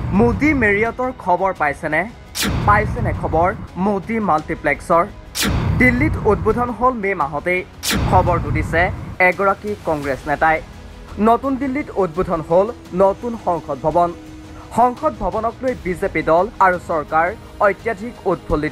মোদী মেৰিয়টৰ খবৰ পাইছেনে খবৰ মোদী মাল্টিপ্লেক্সৰ দিল্লীত উদ্বোধন হ'ল মে মাহতেই খবৰটো দিছে এগৰাকী কংগ্ৰেছ নেতাই নতুন দিল্লীত উদ্বোধন হ'ল নতুন সংসদ ভৱনক লৈ বিজেপি দল আৰু চৰকাৰ অত্যাধিক উৎফুল্লিত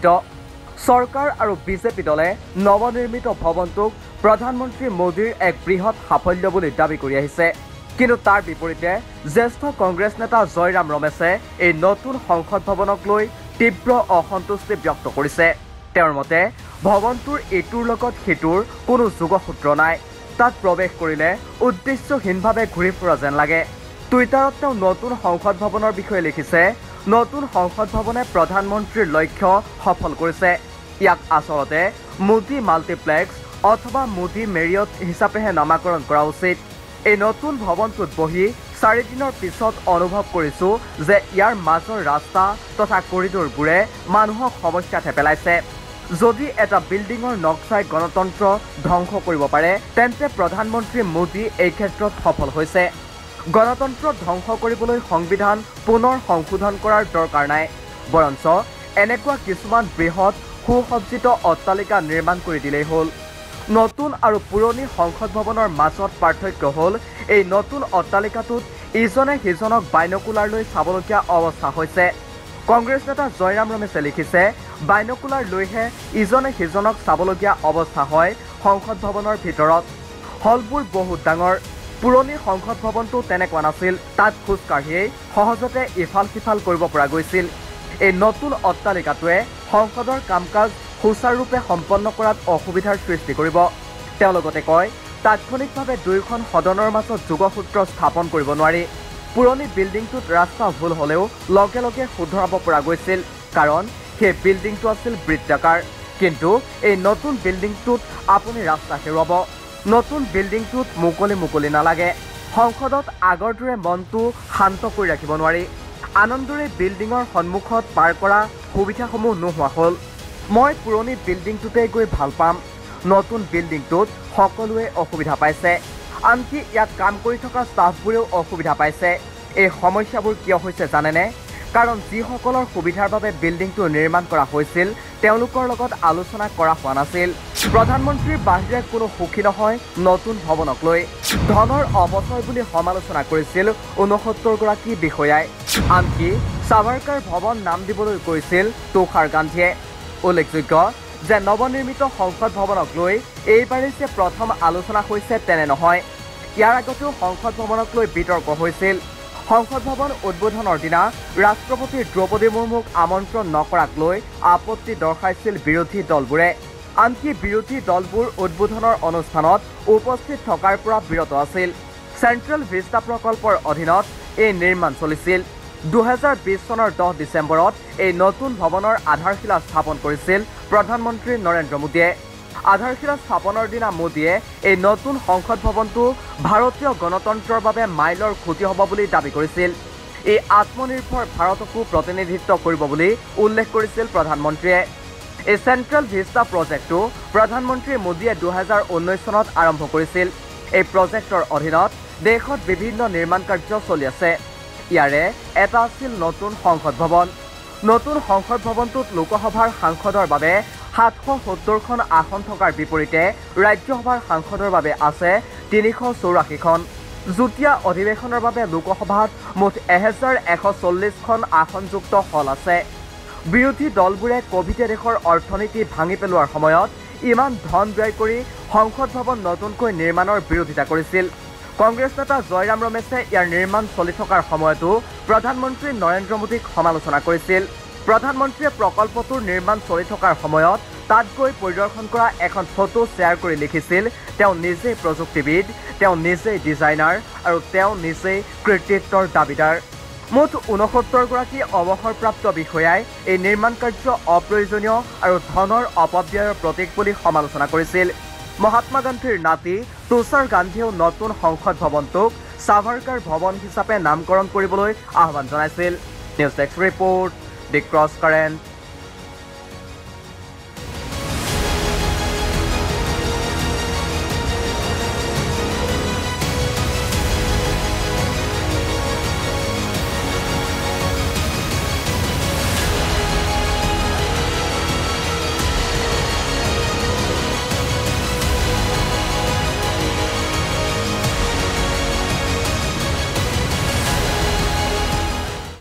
চৰকাৰ আৰু বিজেপি দলে নৱনিৰ্মিত ভৱনটোক প্ৰধানমন্ত্ৰী মোদীৰ এক বৃহৎ সাফল্য বুলি দাবী কৰি আহিছে কিন্তু তাৰ বিপৰীতে জ্যেষ্ঠ কংগ্ৰেছ নেতা জয়ৰাম ৰমেশে এই নতুন সংসদ ভৱনক লৈ তীব্ৰ অসন্তুষ্টি ব্যক্ত কৰিছে তেওঁৰ মতে ভৱনটোৰ এটোৰ লগত সিটোৰ কোনো যোগসূত্ৰ নাই তাত প্ৰৱেশ কৰিলে উদ্দেশ্যহীনভাৱে ঘূৰি ফুৰা যেন লাগে টুইটাৰত তেওঁ নতুন সংসদ ভৱনৰ বিষয়ে লিখিছে নতুন সংসদ ভৱনে প্ৰধানমন্ত্ৰীৰ লক্ষ্য সফল কৰিছে ইয়াক আচলতে মোদী মাল্টিপ্লেক্স অথবা মোদী মেৰিয়ট হিচাপেহে নামাকৰণ কৰা উচিত এই নতুন ভৱনটোত বহি 4 দিনৰ পিছত অনুভৱ কৰিছো যে ইয়াৰ মাজৰ ৰাস্তা তথা কৰিডৰবোৰে মানুহক সমস্যাত পেলাইছে যদি এটা বিল্ডিঙৰ নক্সাই গণতন্ত্ৰ ধ্বংস কৰিব পাৰে তেন্তে প্ৰধানমন্ত্ৰী মোদী এই ক্ষেত্ৰত সফল হৈছে গণতন্ত্ৰ ধ্বংস কৰিবলৈ সংবিধান পুনৰ সংশোধন কৰাৰ দৰকাৰ নাই বৰঞ্চ এনেকুৱা কিছুমান বৃহৎ সুসজ্জিত অট্টালিকা নিৰ্মাণ কৰি দিলেই হ'ল নতুন আৰু পুৰণি সংসদ ভৱনৰ মাজত পাৰ্থক্য হ'ল এই নতুন অট্টালিকাটোত ইজনে সিজনক বাইনকুলাৰ লৈ চাবলগীয়া অৱস্থা হৈছে কংগ্ৰেছ নেতা জয়ৰাম ৰমেশে লিখিছে বাইনকুলাৰ লৈহে ইজনে সিজনক চাবলগীয়া অৱস্থা হয় সংসদ ভৱনৰ ভিতৰত হলবোৰ বহুত ডাঙৰ পুৰণি সংসদ ভৱনটো তেনেকুৱা নাছিল তাত খোজকাঢ়িয়েই সহজতে ইফাল সিফাল কৰিব পৰা গৈছিল এই নতুন অট্টালিকাটোৱে সংসদৰ কাম-কাজ সুচাৰুৰূপে সম্পন্ন কৰাত অসুবিধাৰ সৃষ্টি কৰিব তেওঁ লগতে কয় তাৎক্ষণিকভাৱে দুয়োখন সদনৰ মাজত যোগসূত্ৰ স্থাপন কৰিব নোৱাৰি পুৰণি বিল্ডিংটোত ৰাস্তা ভুল হ'লেও লগে লগে শুধৰাব পৰা গৈছিল কাৰণ সেই বিল্ডিংটো আছিল বৃত্তাকাৰ কিন্তু এই নতুন বিল্ডিংটোত আপুনি ৰাস্তা হেৰুৱাব নতুন বিল্ডিংটোত মুকলি নালাগে সংসদত আগৰ দৰে মনটো শান্ত কৰি ৰাখিব নোৱাৰি আনন্দৰে বিল্ডিঙৰ সন্মুখত পাৰ কৰা সুবিধাসমূহ নোহোৱা হ'ল মই পুৰণি বিল্ডিংটোতে গৈ ভাল পাম নতুন বিল্ডিংটোত সকলোৱে অসুবিধা পাইছে আনকি ইয়াত কাম কৰি থকা ষ্টাফবোৰেও অসুবিধা পাইছে এই সমস্যাবোৰ কিয় হৈছে জানেনে কাৰণ যিসকলৰ সুবিধাৰ বাবে বিল্ডিংটো নিৰ্মাণ কৰা হৈছিল তেওঁলোকৰ লগত আলোচনা কৰা হোৱা নাছিল প্ৰধানমন্ত্ৰীৰ বাহিৰে কোনো সুখী নহয় নতুন ভৱনক লৈ ধনৰ অপচয় বুলি সমালোচনা কৰিছিল 69 গৰাকী বিষয়াই আনকি সাভাৰকাৰ ভৱন নাম দিবলৈ কৈছিল তুষাৰ গান্ধীয়ে উল্লেখযোগ্য যে নৱনিৰ্মিত সংসদ ভৱনক লৈ এইবাৰেই যে প্ৰথম আলোচনা হৈছে তেনে নহয় ইয়াৰ আগতেও সংসদ ভৱনক লৈ বিতৰ্ক হৈছিল সংসদ ভৱন উদ্বোধনৰ দিনা ৰাষ্ট্ৰপতি দ্ৰৌপদী মুৰ্মুক আমন্ত্ৰণ নকৰাক লৈ আপত্তি দৰ্শাইছিল বিৰোধী দলবোৰে আনকি বিৰোধী দলবোৰ উদ্বোধনৰ অনুষ্ঠানত উপস্থিত থকাৰ পৰা বিৰত আছিল চেণ্ট্ৰেল ভিষ্টা প্ৰকল্পৰ অধীনত এই নিৰ্মাণ চলিছিল 2020 চনৰ 10 ডিচেম্বৰত এই নতুন ভৱনৰ আধাৰশিলা স্থাপন কৰিছিল প্ৰধানমন্ত্ৰী নৰেন্দ্ৰ মোদীয়ে আধাৰশিলা স্থাপনৰ দিনা মোদীয়ে এই নতুন সংসদ ভৱনটো ভাৰতীয় গণতন্ত্ৰৰ বাবে মাইলৰ খুঁটি হ'ব বুলি দাবী কৰিছিল এই আত্মনিৰ্ভৰ ভাৰতকো প্ৰতিনিধিত্ব কৰিব বুলি উল্লেখ কৰিছিল প্ৰধানমন্ত্ৰীয়ে এই চেণ্ট্ৰেল ভিষ্টা প্ৰজেক্টটো প্ৰধানমন্ত্ৰী মোদীয়ে 2019 চনত আৰম্ভ কৰিছিল এই প্ৰজেক্টৰ অধীনত দেশত বিভিন্ন নিৰ্মাণ কাৰ্য চলি আছে ইয়াৰে এটা আছিল নতুন সংসদ ভৱনটোত লোকসভাৰ সাংসদৰ বাবে 770খন আসন থকাৰ বিপৰীতে ৰাজ্যসভাৰ সাংসদৰ বাবে আছে 384খন যুটীয়া অধিৱেশনৰ বাবে লোকসভাত মুঠ 1140খন আসনযুক্ত হল আছে বিৰোধী দলবোৰে কোভিডে দেশৰ অৰ্থনীতি ভাঙি পেলোৱাৰ সময়ত ইমান ধন ব্যয় কৰি সংসদ ভৱন নতুনকৈ নিৰ্মাণৰ বিৰোধিতা কৰিছিল কংগ্ৰেছ নেতা জয়ৰাম ৰমেশে ইয়াৰ নিৰ্মাণ চলি থকাৰ সময়তো প্ৰধানমন্ত্ৰী নৰেন্দ্ৰ মোদীক সমালোচনা কৰিছিল প্ৰধানমন্ত্ৰীয়ে প্ৰকল্পটোৰ নিৰ্মাণ চলি থকাৰ সময়ত তাত গৈ পৰিদৰ্শন কৰা এখন ফটো শ্বেয়াৰ কৰি লিখিছিল তেওঁ নিজেই প্ৰযুক্তিবিদ তেওঁ নিজেই ডিজাইনাৰ আৰু তেওঁ নিজেই কৃতিত্বৰ দাবীদাৰ মুঠ 69 গৰাকী অৱসৰপ্ৰাপ্ত বিষয়াই এই নিৰ্মাণ কাৰ্য অপ্ৰয়োজনীয় আৰু ধনৰ অপব্যয়ৰ প্ৰতীক বুলি সমালোচনা কৰিছিল মহাত্মা গান্ধীৰ নাতি তুষাৰ গান্ধীয়েও নতুন সংসদ ভৱনটোক সাভাৰকাৰ ভৱন হিচাপে নামকৰণ কৰিবলৈ আহ্বান জনাইছিল news desk report the cross current